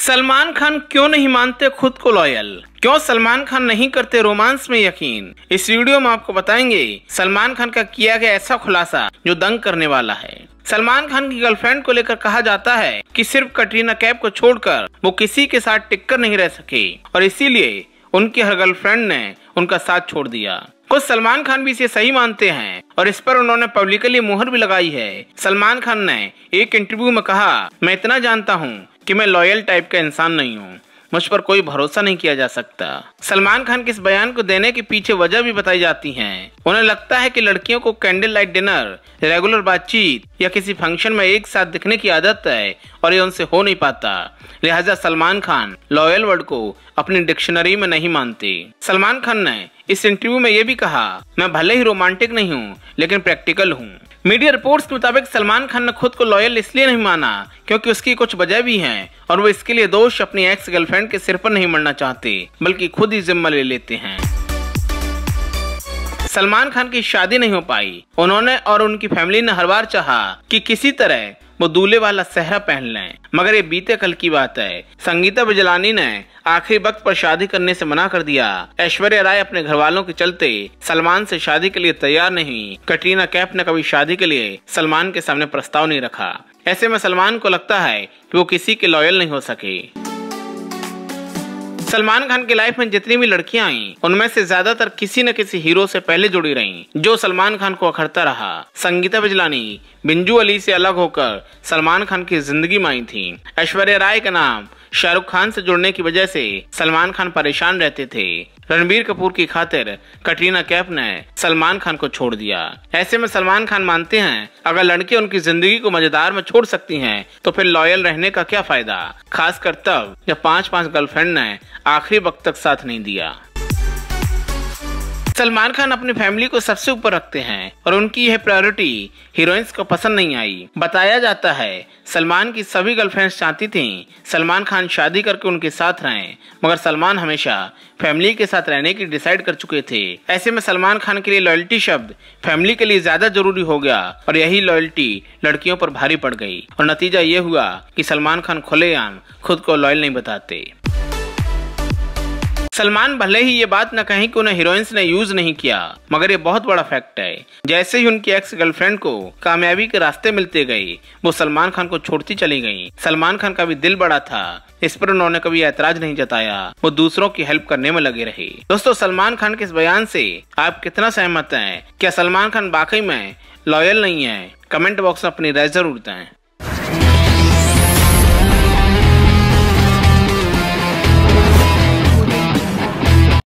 सलमान खान क्यों नहीं मानते खुद को लॉयल? क्यों सलमान खान नहीं करते रोमांस में यकीन? इस वीडियो में आपको बताएंगे सलमान खान का किया गया ऐसा खुलासा जो दंग करने वाला है। सलमान खान की गर्लफ्रेंड को लेकर कहा जाता है कि सिर्फ कटरीना कैफ को छोड़कर वो किसी के साथ टिककर नहीं रह सके और इसीलिए उनकी हर गर्लफ्रेंड ने उनका साथ छोड़ दिया। कुछ सलमान खान भी इसे सही मानते हैं और इस पर उन्होंने पब्लिकली मुहर भी लगाई है। सलमान खान ने एक इंटरव्यू में कहा, मैं इतना जानता हूँ कि मैं लॉयल टाइप का इंसान नहीं हूँ, मुझ पर कोई भरोसा नहीं किया जा सकता। सलमान खान के इस बयान को देने के पीछे वजह भी बताई जाती है। उन्हें लगता है कि लड़कियों को कैंडल लाइट डिनर, रेगुलर बातचीत या किसी फंक्शन में एक साथ दिखने की आदत है और ये उनसे हो नहीं पाता। लिहाजा सलमान खान लॉयल वर्ड को अपनी डिक्शनरी में नहीं मानते। सलमान खान ने इस इंटरव्यू में ये भी कहा, मैं भले ही रोमांटिक नहीं हूँ लेकिन प्रैक्टिकल हूँ। मीडिया रिपोर्ट्स के मुताबिक सलमान खान ने खुद को लॉयल इसलिए नहीं माना क्योंकि उसकी कुछ वजह भी हैं और वो इसके लिए दोष अपनी एक्स गर्लफ्रेंड के सिर पर नहीं मरना चाहते बल्कि खुद ही जिम्मा ले लेते हैं। सलमान खान की शादी नहीं हो पाई। उन्होंने और उनकी फैमिली ने हर बार चाहा कि किसी तरह वो दूल्हे वाला सेहरा पहन लें, मगर ये बीते कल की बात है। संगीता बिजलानी ने आखिरी वक्त पर शादी करने से मना कर दिया। ऐश्वर्या राय अपने घर वालों के चलते सलमान से शादी के लिए तैयार नहीं। कटरीना कैफ ने कभी शादी के लिए सलमान के सामने प्रस्ताव नहीं रखा। ऐसे में सलमान को लगता है कि वो किसी के लॉयल नहीं हो सके। सलमान खान की लाइफ में जितनी भी लड़कियां आई उनमें से ज्यादातर किसी न किसी हीरो से पहले जुड़ी रहीं, जो सलमान खान को अखरता रहा। संगीता बिजलानी बिंजू अली से अलग होकर सलमान खान की जिंदगी में आई थी। ऐश्वर्या राय का नाम शाहरुख खान से जुड़ने की वजह से सलमान खान परेशान रहते थे। रणबीर कपूर की खातिर कटरीना कैफ ने सलमान खान को छोड़ दिया। ऐसे में सलमान खान मानते हैं अगर लड़के उनकी जिंदगी को मजेदार में छोड़ सकती हैं तो फिर लॉयल रहने का क्या फायदा, खासकर तब जब 5 गर्लफ्रेंड ने आखिरी वक्त तक साथ नहीं दिया। सलमान खान अपनी फैमिली को सबसे ऊपर रखते हैं और उनकी यह प्रायोरिटी हीरोइंस को पसंद नहीं आई। बताया जाता है सलमान की सभी गर्लफ्रेंड्स चाहती थीं सलमान खान शादी करके उनके साथ रहें, मगर सलमान हमेशा फैमिली के साथ रहने की डिसाइड कर चुके थे। ऐसे में सलमान खान के लिए लॉयल्टी शब्द फैमिली के लिए ज्यादा जरूरी हो गया और यही लॉयल्टी लड़कियों पर भारी पड़ गई और नतीजा ये हुआ कि सलमान खान खुलेआम खुद को लॉयल नहीं बताते। सलमान भले ही ये बात न कहें कि उन्हें हीरोइंस ने यूज नहीं किया, मगर ये बहुत बड़ा फैक्ट है। जैसे ही उनकी एक्स गर्लफ्रेंड को कामयाबी के रास्ते मिलते गए वो सलमान खान को छोड़ती चली गई। सलमान खान का भी दिल बड़ा था, इस पर उन्होंने कभी ऐतराज नहीं जताया। वो दूसरों की हेल्प करने में लगे रहे। दोस्तों, सलमान खान के इस बयान से आप कितना सहमत हैं? क्या सलमान खान वाकई में लॉयल नहीं है? कमेंट बॉक्स में अपनी राय जरूर दें।